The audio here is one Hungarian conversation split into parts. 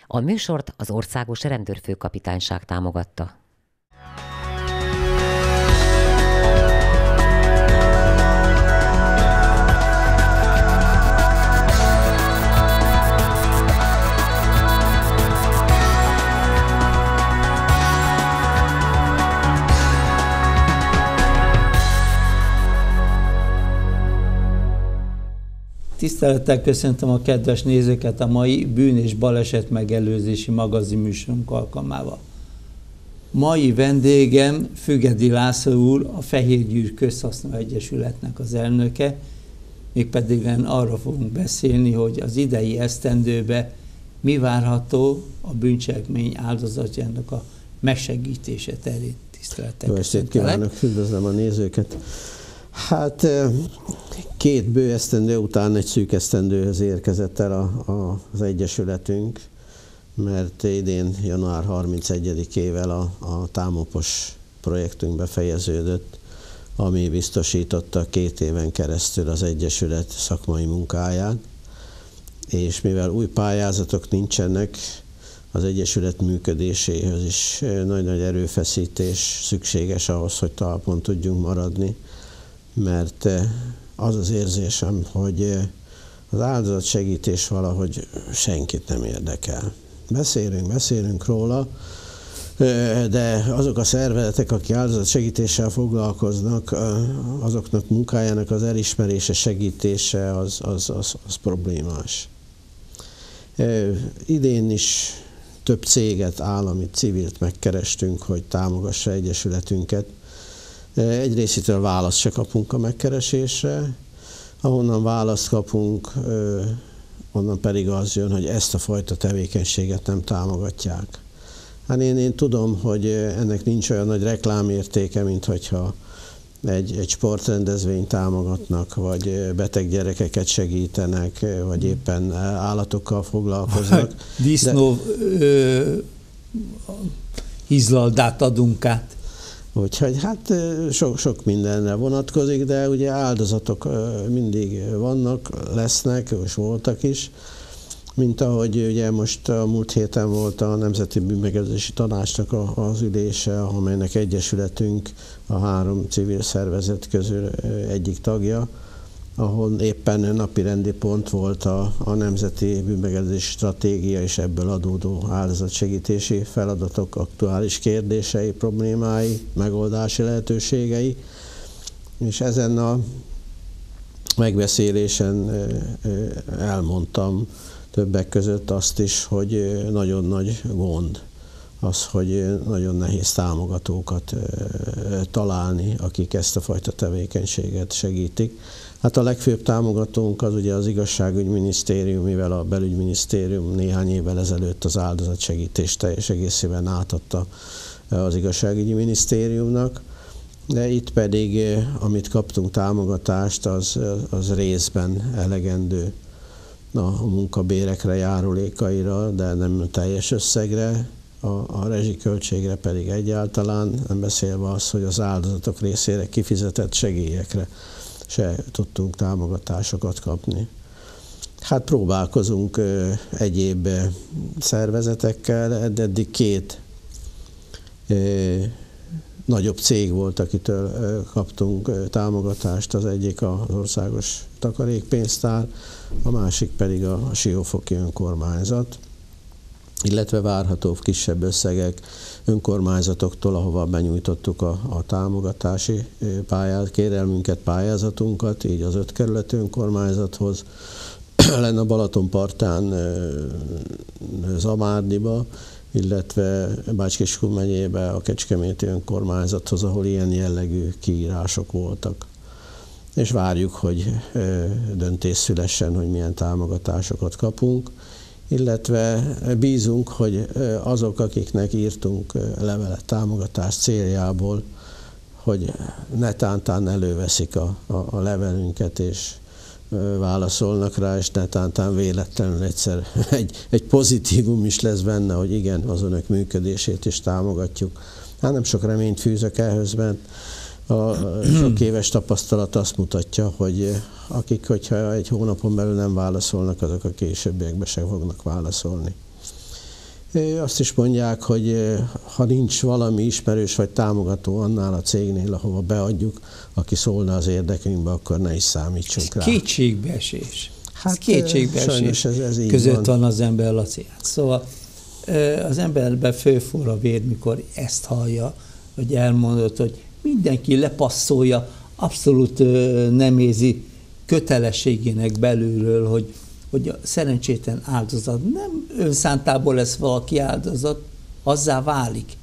A műsort az Országos Rendőrfőkapitányság támogatta. Tisztelettel köszöntöm a kedves nézőket a mai bűn- és baleset megelőzési magazinműsorunk alkalmával. Mai vendégem Fügedi László úr, a Fehérgyőr Közhasznú Egyesületnek az elnöke, mégpedig arra fogunk beszélni, hogy az idei esztendőben mi várható a bűncselekmény áldozatjának a megsegítése terén. Tisztelettel Jó estét kívánok, üdvözlöm a nézőket! Hát két bő esztendő után egy szűk esztendőhöz érkezett el az Egyesületünk, mert idén január 31-ével a Támopos projektünk befejeződött, ami biztosította 2 éven keresztül az Egyesület szakmai munkáját, és mivel új pályázatok nincsenek, az Egyesület működéséhez is nagy-nagy erőfeszítés szükséges ahhoz, hogy talpon tudjunk maradni, mert az az érzésem, hogy az áldozatsegítés valahogy senkit nem érdekel. Beszélünk róla, de azok a szervezetek, akik áldozatsegítéssel foglalkoznak, azoknak munkájának az elismerése, segítése az problémás. Idén is több céget, állami, civilt megkerestünk, hogy támogassa Egyesületünket. Egyrésztről választ se kapunk a megkeresésre, ahonnan választ kapunk, onnan pedig az jön, hogy ezt a fajta tevékenységet nem támogatják. Hát én tudom, hogy ennek nincs olyan nagy reklámértéke, mint hogyha egy sportrendezvényt támogatnak, vagy beteg gyerekeket segítenek, vagy éppen állatokkal foglalkoznak. Disznó hizlaldát adunk át. Úgyhogy hát sok mindenre vonatkozik, de ugye áldozatok mindig vannak, lesznek, és voltak is, mint ahogy ugye most a múlt héten volt a Nemzeti Bűnmegelőzési Tanácsnak az ülése, amelynek Egyesületünk a 3 civil szervezet közül egyik tagja, ahol éppen napirendi pont volt a Nemzeti Bűnmegelőzési Stratégia és ebből adódó áldozatsegítési feladatok aktuális kérdései, problémái, megoldási lehetőségei. És ezen a megbeszélésen elmondtam többek között azt is, hogy nagyon nagy gond az, hogy nagyon nehéz támogatókat találni, akik ezt a fajta tevékenységet segítik. Hát a legfőbb támogatónk az ugye az Igazságügyminisztérium, mivel a Belügyminisztérium néhány évvel ezelőtt az áldozatsegítést teljes egészében átadta az Igazságügyi Minisztériumnak, de itt pedig, amit kaptunk támogatást, az részben elegendő a munkabérekre, járulékaira, de nem teljes összegre, a rezsiköltségre pedig egyáltalán, nem beszélve az, hogy az áldozatok részére kifizetett segélyekre se tudtunk támogatásokat kapni. Hát próbálkozunk egyéb szervezetekkel, eddig 2 nagyobb cég volt, akitől kaptunk támogatást, az egyik az Országos Takarékpénztár, a másik pedig a Siófoki Önkormányzat, illetve várható kisebb összegek önkormányzatoktól, ahova benyújtottuk a támogatási kérelmünket, pályázatunkat, így az 5 kerületi önkormányzathoz, lenne a Balatonpartján, Zamárdiba, illetve Bács-Kiskun megyébe a Kecskeméti önkormányzathoz, ahol ilyen jellegű kiírások voltak. És várjuk, hogy döntés szülessen, hogy milyen támogatásokat kapunk, illetve bízunk, hogy azok, akiknek írtunk levelet támogatás céljából, hogy netántán előveszik a levelünket, és válaszolnak rá, és netántán véletlenül egyszer egy pozitívum is lesz benne, hogy igen, az önök működését is támogatjuk. Hát nem sok reményt fűzök ehhez, mert a sok éves tapasztalat azt mutatja, hogy akik, hogyha egy hónapon belül nem válaszolnak, azok a későbbiekben sem fognak válaszolni. Azt is mondják, hogy ha nincs valami ismerős vagy támogató annál a cégnél, ahova beadjuk, aki szólna az érdekünkbe, akkor ne is számítsunk rá. Kétségbeesés. Hát kétségbeesés ez így között van az ember, Laci. Szóval az emberben fölforr a vér, mikor ezt hallja, hogy elmondod, hogy mindenki lepasszolja, abszolút nem érzi kötelességének belülről, hogy a szerencsétlen áldozat nem önszántából lesz valaki áldozat, azzá válik.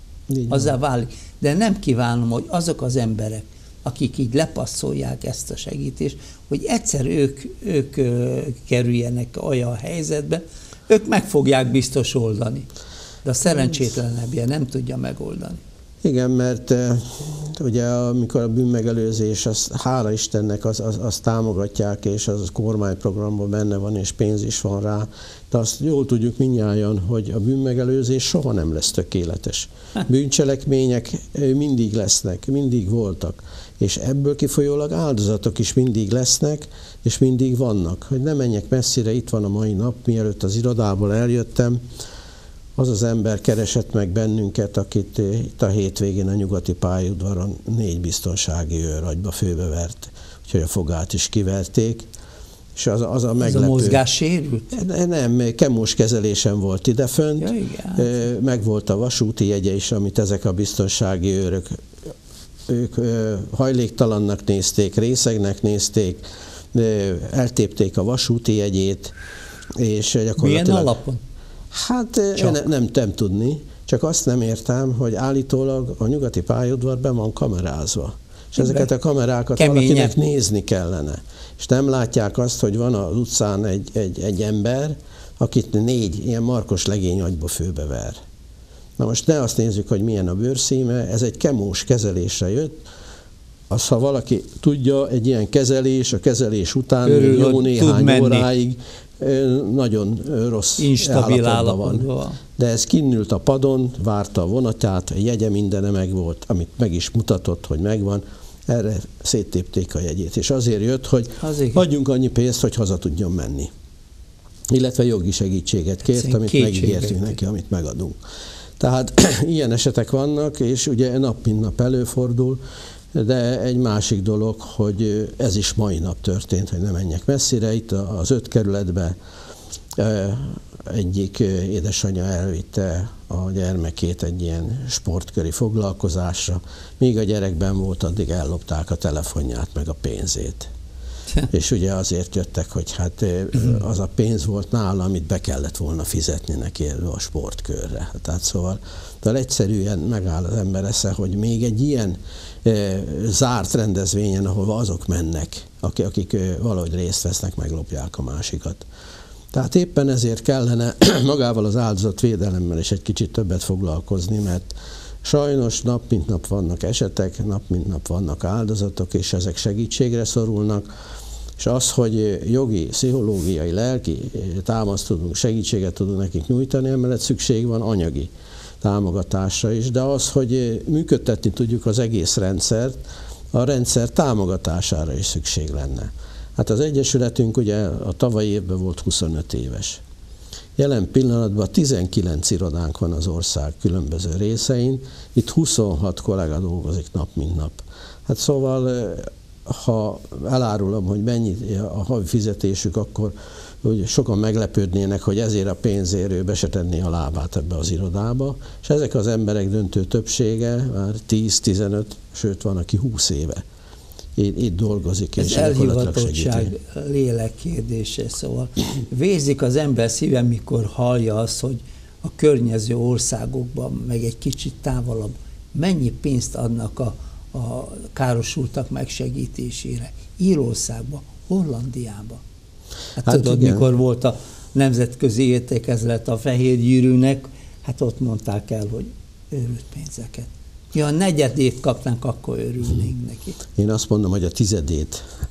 De nem kívánom, hogy azok az emberek, akik így lepasszolják ezt a segítést, hogy egyszer ők kerüljenek olyan helyzetbe, ők meg fogják biztos oldani. De a szerencsétlenebbje nem tudja megoldani. Igen, mert ugye amikor a bűnmegelőzés, az, hála Istennek, azt támogatják, és az kormányprogramban benne van, és pénz is van rá, de azt jól tudjuk mindnyájan, hogy a bűnmegelőzés soha nem lesz tökéletes. Bűncselekmények mindig lesznek, mindig voltak, és ebből kifolyólag áldozatok is mindig lesznek, és mindig vannak. Hogy ne menjek messzire, itt van a mai nap, mielőtt az irodából eljöttem, az az ember keresett meg bennünket, akit itt a hétvégén a nyugati pályaudvaron 4 biztonsági őr agyba főbevert, úgyhogy a fogát is kiverték. És az a meglepő... Az a mozgás sérült? Nem, kemós kezelésen volt idefönt, ja, meg volt a vasúti jegye is, amit ezek a biztonsági őrök, ők hajléktalannak nézték, részegnek nézték, eltépték a vasúti jegyét, és gyakorlatilag... Milyen alapon? Hát nem tudni, csak azt nem értem, hogy állítólag a nyugati pályaudvar be van kamerázva. És ezeket a kamerákat valakinek nézni kellene. És nem látják azt, hogy van az utcán egy ember, akit 4 ilyen markos legény agyba főbever. Na most ne azt nézzük, hogy milyen a bőrszíme, ez egy kemós kezelésre jött. Az, ha valaki tudja, egy ilyen kezelés, a kezelés után jó néhány óráig nagyon rossz instabil állapotban van. De ez kinnült a padon, várta a vonatját, a jegye mindene megvolt, amit meg is mutatott, hogy megvan, erre széttépték a jegyét. És azért jött, hogy adjunk annyi pénzt, hogy haza tudjon menni. Illetve jogi segítséget kért, amit megígértünk neki, amit megadunk. Tehát ilyen esetek vannak, és ugye nap mint nap előfordul, de egy másik dolog, hogy ez is mai nap történt, hogy nem menjek messzire. Itt az 5 kerületben egyik édesanyja elvitte a gyermekét egy ilyen sportköri foglalkozásra. Míg a gyerekben volt, addig ellopták a telefonját meg a pénzét. És ugye azért jöttek, hogy hát az a pénz volt nála, amit be kellett volna fizetni neki a sportkörre. Tehát szóval egyszerűen megáll az ember esze, hogy még egy ilyen zárt rendezvényen, ahova azok mennek, akik valahogy részt vesznek, meglopják a másikat. Tehát éppen ezért kellene magával az áldozatvédelemmel is egy kicsit többet foglalkozni, mert sajnos nap mint nap vannak esetek, nap mint nap vannak áldozatok, és ezek segítségre szorulnak, és az, hogy jogi, pszichológiai, lelki támaszt tudunk, segítséget tudunk nekik nyújtani, emellett szükség van anyagi támogatásra is, de az, hogy működtetni tudjuk az egész rendszert, a rendszer támogatására is szükség lenne. Hát az Egyesületünk ugye a tavalyi évben volt 25 éves. Jelen pillanatban 19 irodánk van az ország különböző részein, itt 26 kollega dolgozik nap mint nap. Hát szóval, ha elárulom, hogy mennyi a havi fizetésük, akkor hogy sokan meglepődnének, hogy ezért a pénzért ő be se tenné a lábát ebbe az irodába, és ezek az emberek döntő többsége már 10-15, sőt van, aki 20 éve itt dolgozik. Ez elhivatottság lélek kérdése, szóval vérzik az ember szíve, mikor hallja azt, hogy a környező országokban, meg egy kicsit távolabb, mennyi pénzt adnak a károsultak megsegítésére. Írországban, Hollandiában. Hát tudod, igen. Mikor volt a nemzetközi értékezlet a fehér gyűrűnek, hát ott mondták el, hogy őrült pénzeket. Ja, a 4-ét kapnánk, akkor örülnénk neki. Én azt mondom, hogy a 10-ét.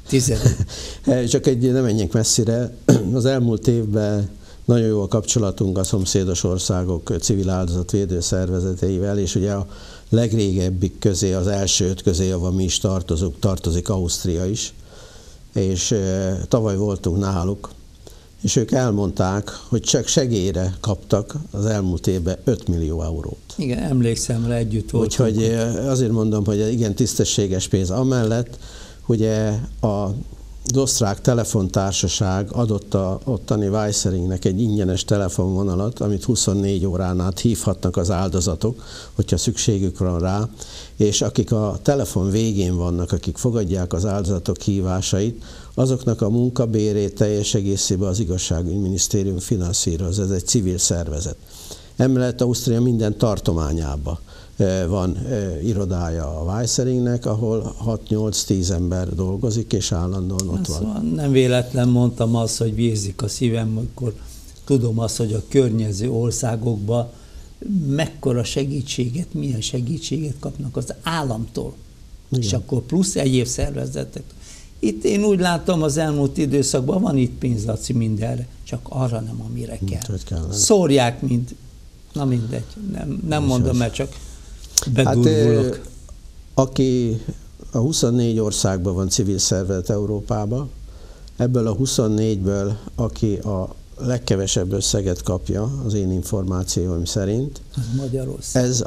10-ét. Csak nem menjünk messzire. Az elmúlt évben nagyon jó a kapcsolatunk a szomszédos országok civil áldozatvédő szervezeteivel, és ugye a legrégebbik közé, az első 5 közé, ahol mi is tartozik Ausztria is, és tavaly voltunk náluk, és ők elmondták, hogy csak segélyre kaptak az elmúlt évben 5 millió eurót. Igen, emlékszem rá, együtt voltunk. Úgyhogy azért mondom, hogy igen, tisztességes pénz. Amellett ugye az osztrák telefontársaság adott a ottani Weisseringnek egy ingyenes telefonvonalat, amit 24 órán át hívhatnak az áldozatok, hogyha szükségük van rá, és akik a telefon végén vannak, akik fogadják az áldozatok hívásait, azoknak a munkabérét teljes egészében az igazságügyminisztérium finanszíroz, ez egy civil szervezet. Emellett Ausztria minden tartományában van irodája a Weisseringnek, ahol 6-8-10 ember dolgozik, és állandóan ott van. Szóval nem véletlen mondtam azt, hogy vérzik a szívem, amikor tudom azt, hogy a környező országokban mekkora segítséget, milyen segítséget kapnak az államtól. Igen. És akkor plusz egyéb szervezetek. Itt én úgy látom, az elmúlt időszakban van itt pénz, Laci, mindenre, csak arra nem, amire kell. Szórják, mint, na mindegy, nem mondom, mert csak bedurvulok. Hát, aki a 24 országban van civil szervezet Európában, ebből a 24-ből, aki a legkevesebb összeget kapja, az én információim szerint. Az Magyarország.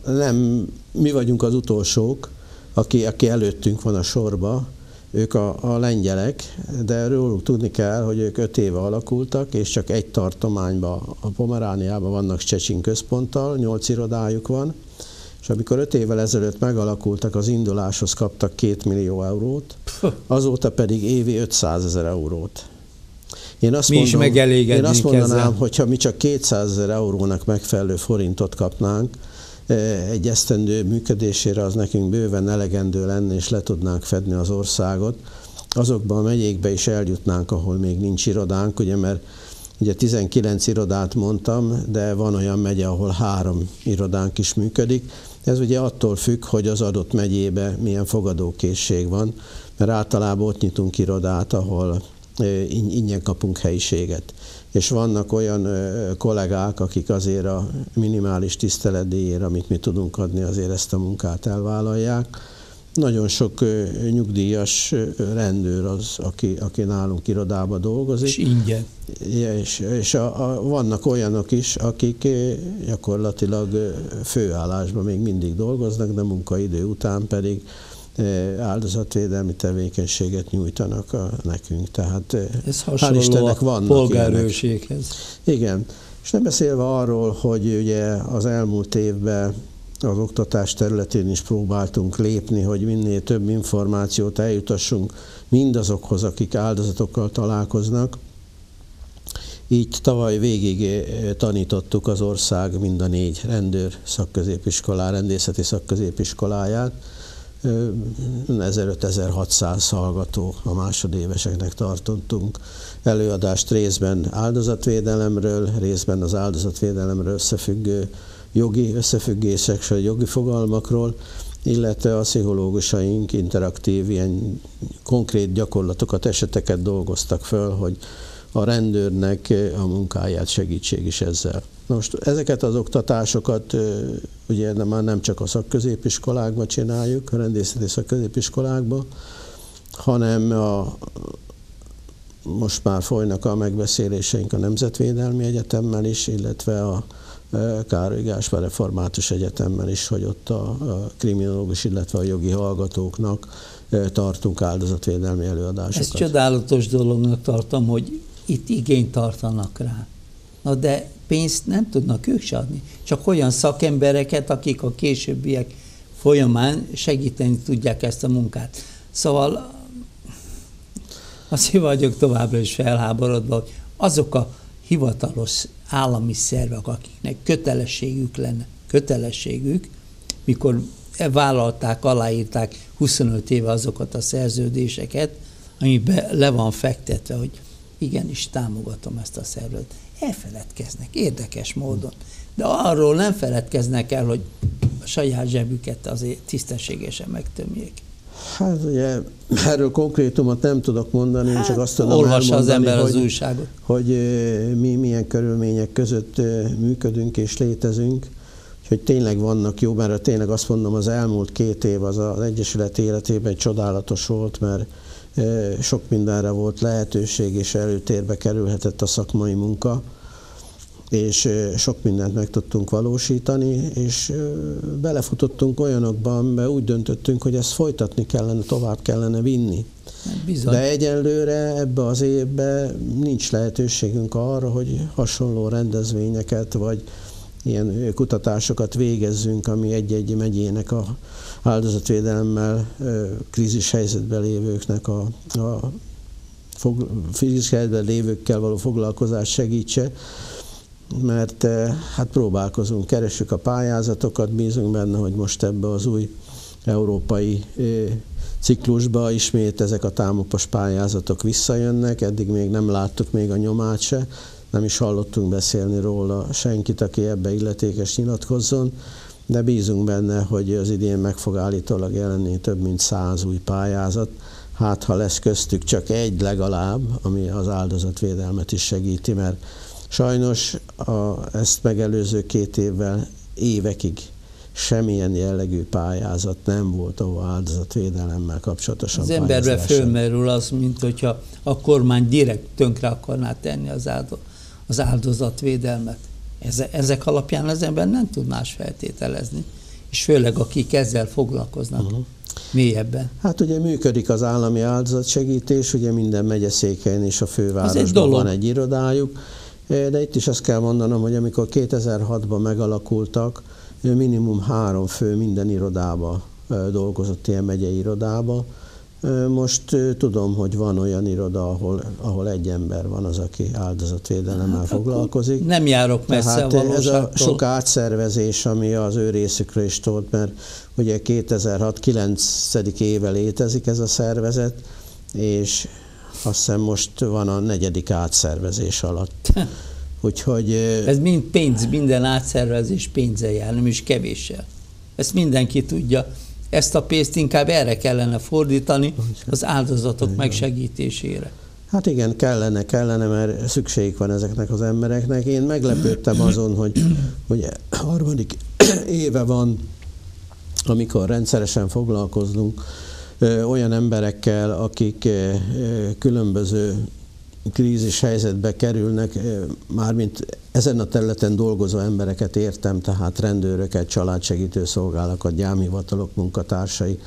Mi vagyunk az utolsók, aki előttünk van a sorba, ők a lengyelek, de róluk tudni kell, hogy ők 5 éve alakultak, és csak egy tartományban, a Pomerániában vannak Szczecin központtal, 8 irodájuk van, és amikor 5 évvel ezelőtt megalakultak, az induláshoz kaptak 2 millió eurót, azóta pedig évi 500 000 eurót. Én azt mondanám, hogyha mi csak 200 000 eurónak megfelelő forintot kapnánk, egy esztendő működésére, az nekünk bőven elegendő lenne, és le tudnánk fedni az országot. Azokban a megyékbe is eljutnánk, ahol még nincs irodánk, ugye, mert ugye 19 irodát mondtam, de van olyan megye, ahol 3 irodánk is működik. Ez ugye attól függ, hogy az adott megyébe milyen fogadókészség van, mert általában ott nyitunk irodát, ahol ingyen kapunk helyiséget. És vannak olyan kollégák, akik azért a minimális tiszteletdíjért, amit mi tudunk adni, azért ezt a munkát elvállalják. Nagyon sok nyugdíjas rendőr az, aki nálunk irodában dolgozik. És ingyen. És vannak olyanok is, akik gyakorlatilag főállásban még mindig dolgoznak, de munkaidő után pedig áldozatvédelmi tevékenységet nyújtanak nekünk. Tehát ez hasonló a polgárőrséghez. Igen. És nem beszélve arról, hogy ugye az elmúlt évben az oktatás területén is próbáltunk lépni, hogy minél több információt eljutassunk mindazokhoz, akik áldozatokkal találkoznak. Így tavaly végig tanítottuk az ország mind a 4 rendészeti szakközépiskoláját. 1500-1600 hallgató a másodéveseknek tartottunk előadást részben áldozatvédelemről, részben az áldozatvédelemről összefüggő jogi összefüggések, vagy jogi fogalmakról, illetve a pszichológusaink interaktív, ilyen konkrét gyakorlatokat, eseteket dolgoztak föl, hogy a rendőrnek a munkáját segítség is ezzel. Most ezeket az oktatásokat ugye már nem csak a szakközépiskolákban csináljuk, a rendészeti szakközépiskolákban, hanem most már folynak a megbeszéléseink a Nemzetvédelmi Egyetemmel is, illetve a Károly Gáspár Református Egyetemmel is, hogy ott a kriminológus, illetve a jogi hallgatóknak tartunk áldozatvédelmi előadásokat. Ezt csodálatos dolognak tartom, hogy itt igényt tartanak rá. Na de pénzt nem tudnak ők se adni. Csak olyan szakembereket, akik a későbbiek folyamán segíteni tudják ezt a munkát. Szóval azért vagyok továbbra is felháborodva, hogy azok a hivatalos állami szervek, akiknek kötelességük, mikor vállalták, aláírták 25 éve azokat a szerződéseket, amiben le van fektetve, hogy igenis támogatom ezt a szervezetet. Elfeledkeznek, érdekes módon. De arról nem feledkeznek el, hogy a saját zsebüket azért tisztességesen megtömjék. Hát ugye erről konkrétumot nem tudok mondani, én csak azt tudom olvassa az ember az újságot. Hogy mi milyen körülmények között működünk és létezünk, hogy tényleg vannak jó, mert tényleg azt mondom, az elmúlt 2 év az Egyesület életében csodálatos volt, mert sok mindenre volt lehetőség, és előtérbe kerülhetett a szakmai munka, és sok mindent meg tudtunk valósítani, és belefutottunk olyanokba, amiben úgy döntöttünk, hogy ezt folytatni kellene, tovább kellene vinni. Bizony. De egyelőre ebbe az évben nincs lehetőségünk arra, hogy hasonló rendezvényeket, vagy ilyen kutatásokat végezzünk, ami egy-egy megyének a áldozatvédelemmel, krízis helyzetben lévőknek krízis helyzetben lévőkkel való foglalkozást segítse, mert hát próbálkozunk, keressük a pályázatokat, bízunk benne, hogy most ebbe az új európai ciklusba ismét ezek a támopos pályázatok visszajönnek, eddig még nem láttuk még a nyomát se, nem is hallottunk beszélni róla senkit, aki ebbe illetékes nyilatkozzon, de bízunk benne, hogy az idén meg fog állítólag jelenni több mint 100 új pályázat, hát ha lesz köztük csak egy legalább, ami az áldozatvédelmet is segíti, mert sajnos ezt megelőző 2 évvel évekig semmilyen jellegű pályázat nem volt, ahol áldozatvédelemmel kapcsolatosan az emberbe fölmerül az, mint hogyha a kormány direkt tönkre akarná tenni az áldozatvédelmet. Ezek alapján az ember nem tud más feltételezni, és főleg akik ezzel foglalkoznak mélyebben. Hát ugye működik az állami áldozatsegítés, ugye minden megyeszéken és a fővárosban van egy irodájuk, de itt is azt kell mondanom, hogy amikor 2006-ban megalakultak, minimum 3 fő minden irodába dolgozott, ilyen megyei irodába. Most tudom, hogy van olyan iroda, ahol egy ember van az, aki áldozatvédelemmel foglalkozik. Nem járok messze a valóságtól. Ez a sok átszervezés, ami az ő részükről is tolt, mert ugye 2006 9. éve létezik ez a szervezet, és azt hiszem most van a 4. átszervezés alatt. Úgyhogy, ez mind pénz, minden átszervezés pénzzel jár, nem is kevéssel. Ezt mindenki tudja. Ezt a pénzt inkább erre kellene fordítani, az áldozatok megsegítésére. Hát igen, kellene, mert szükségük van ezeknek az embereknek. Én meglepődtem azon, hogy 3. éve van, amikor rendszeresen foglalkozunk olyan emberekkel, akik különböző krízis helyzetbe kerülnek, mármint ezen a területen dolgozó embereket értem, tehát rendőröket, családsegítő szolgálatokat, gyámhivatalok munkatársai,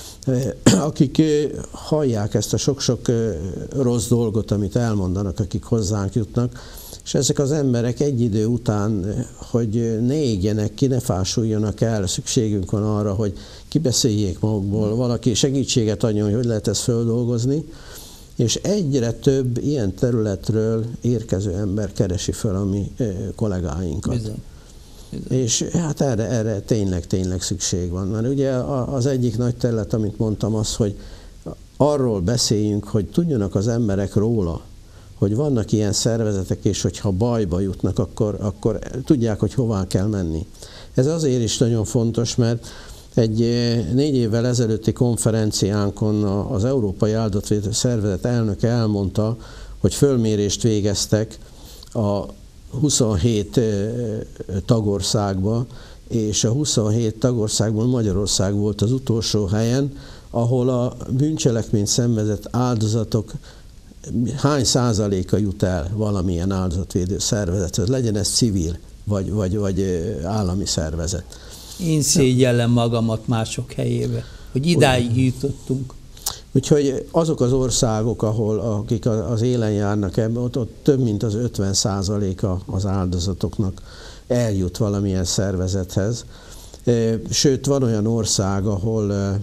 akik hallják ezt a sok-sok rossz dolgot, amit elmondanak, akik hozzánk jutnak, és ezek az emberek egy idő után, hogy ne égjenek ki, ne fásuljanak el, szükségünk van arra, hogy kibeszéljék magukból, valaki segítséget adjon, hogy lehet ezt földolgozni, és egyre több ilyen területről érkező ember keresi fel a mi kollégáinkat. Bizony. És hát erre tényleg szükség van. Mert ugye az egyik nagy terület, amit mondtam, az, hogy arról beszéljünk, hogy tudjanak az emberek róla, hogy vannak ilyen szervezetek, és hogyha bajba jutnak, akkor tudják, hogy hová kell menni. Ez azért is nagyon fontos, mert egy 4 évvel ezelőtti konferenciánkon az Európai Áldozatvédelmi Szervezet elnöke elmondta, hogy fölmérést végeztek a 27 tagországba, és a 27 tagországból Magyarország volt az utolsó helyen, ahol a bűncselekményt szenvedett áldozatok hány százaléka jut el valamilyen áldozatvédő szervezethez, legyen ez civil vagy állami szervezet. Én szégyellem magamat mások helyébe, hogy idáig jutottunk. Úgyhogy azok az országok, akik az élen járnak ebben, ott több mint az 50%-a az áldozatoknak eljut valamilyen szervezethez. Sőt, van olyan ország, ahol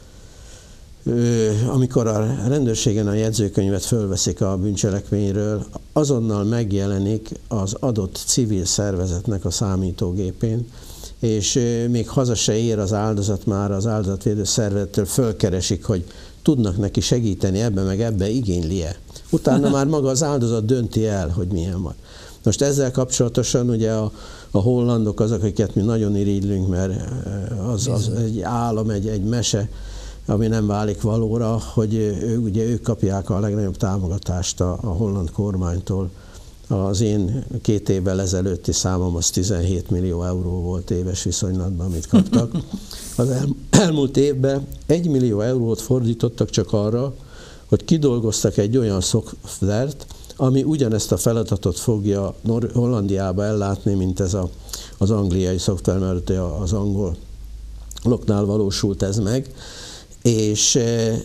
amikor a rendőrségen a jegyzőkönyvet fölveszik a bűncselekményről, azonnal megjelenik az adott civil szervezetnek a számítógépén, és még haza se ér az áldozat, már az áldozatvédő szervezettől fölkeresik, hogy tudnak neki segíteni ebbe meg ebbe, igényli-e. Utána már maga az áldozat dönti el, hogy milyen van. Most ezzel kapcsolatosan ugye a hollandok azok, akiket mi nagyon irigylünk, mert az egy álom, egy mese, ami nem válik valóra, hogy ők kapják a legnagyobb támogatást a holland kormánytól. Az én 2 évvel ezelőtti számom az 17 millió euró volt éves viszonylatban, amit kaptak. Az elmúlt évben 1 millió eurót fordítottak csak arra, hogy kidolgoztak egy olyan szoftvert, ami ugyanezt a feladatot fogja Hollandiába ellátni, mint ez az angliai szoftver, mert az angoloknál valósult ez meg, és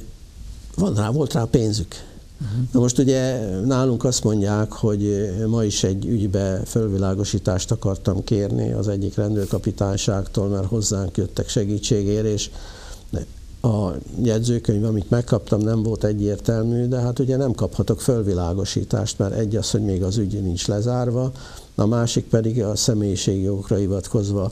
volt rá pénzük. Na most ugye nálunk azt mondják, hogy ma is egy ügybe fölvilágosítást akartam kérni az egyik rendőrkapitányságtól, mert hozzánk jöttek segítségért, és a jegyzőkönyv, amit megkaptam, nem volt egyértelmű, de hát ugye nem kaphatok fölvilágosítást, mert egy az, hogy még az ügy nincs lezárva, a másik pedig a személyiségjogokra hivatkozva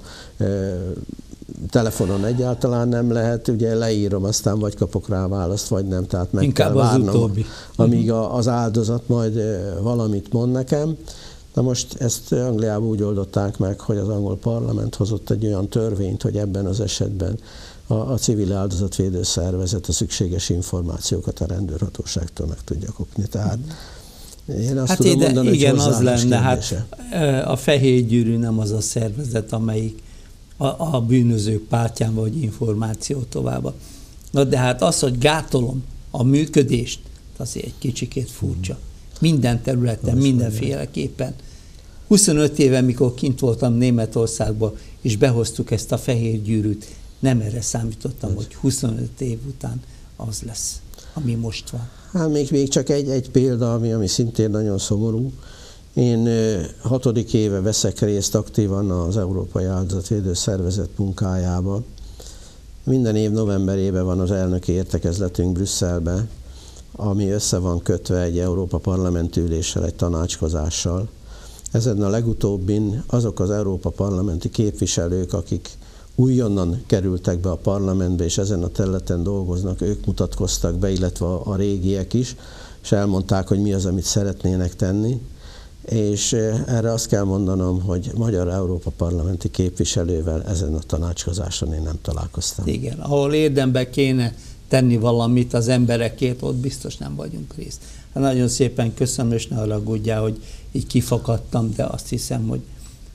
telefonon egyáltalán nem lehet, ugye leírom, aztán vagy kapok rá választ, vagy nem, tehát meg inkább kell várnom, amíg Uh-huh. az áldozat majd valamit mond nekem. Na most ezt Angliában úgy oldották meg, hogy az angol parlament hozott egy olyan törvényt, hogy ebben az esetben a civil áldozatvédő szervezet a szükséges információkat a rendőrhatóságtól meg tudja kapni. Tehát én azt tudom mondani, igen, hogy az lenne. kérdése. Hát a Fehér Gyűrű nem az a szervezet, amelyik a bűnözők pártján vagy információ tovább. Na de hát az, hogy gátolom a működést, azért egy kicsikét furcsa. Minden területen, mindenféleképpen. 25 éve, mikor kint voltam Németországban, és behoztuk ezt a Fehér Gyűrűt, nem erre számítottam, hogy 25 év után az lesz, ami most van. Hát még csak egy példa, ami szintén nagyon szomorú. Én 6. éve veszek részt aktívan az Európai Áldozatvédő Szervezet munkájában. Minden év novemberében van az elnöki értekezletünk Brüsszelben, ami össze van kötve egy Európa Parlamenti üléssel, egy tanácskozással. Ezen a legutóbbin azok az Európa Parlamenti képviselők, akik újonnan kerültek be a parlamentbe, és ezen a területen dolgoznak, ők mutatkoztak be, illetve a régiek is, és elmondták, hogy mi az, amit szeretnének tenni. És erre azt kell mondanom, hogy magyar Európa Parlamenti képviselővel ezen a tanácskozáson én nem találkoztam. Igen, ahol érdemben kéne tenni valamit az emberekért, ott biztos nem vagyunk részt. Hát nagyon szépen köszönöm, és ne haragudjál, hogy így kifakadtam, de azt hiszem, hogy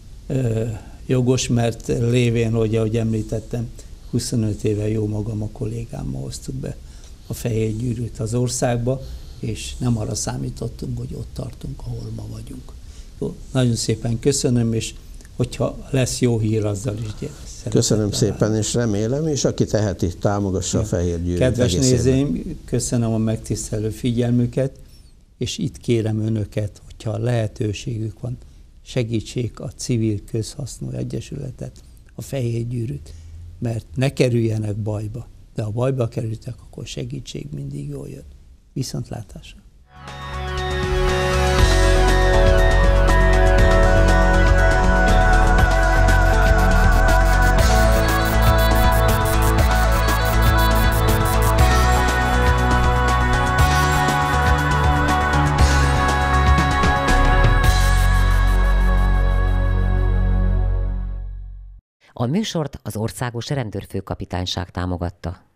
jogos, mert lévén, hogy ahogy említettem, 25 éve jó magam a kollégámmal hoztuk be a Fehér Gyűrűt az országba, és nem arra számítottunk, hogy ott tartunk, ahol ma vagyunk. Jó, nagyon szépen köszönöm, és hogyha lesz jó hír, azzal is gyere. Köszönöm szépen, és remélem, és aki teheti, támogassa a Fehér Gyűrűt. Kedves nézőim, köszönöm a megtisztelő figyelmüket, és itt kérem önöket, hogyha lehetőségük van, segítsék a Civil Közhasznú Egyesületet, a Fehér Gyűrűt, mert ne kerüljenek bajba, de ha bajba kerültek, akkor segítség mindig jól jön. Viszontlátásra! A műsort az Országos Rendőrfőkapitányság támogatta.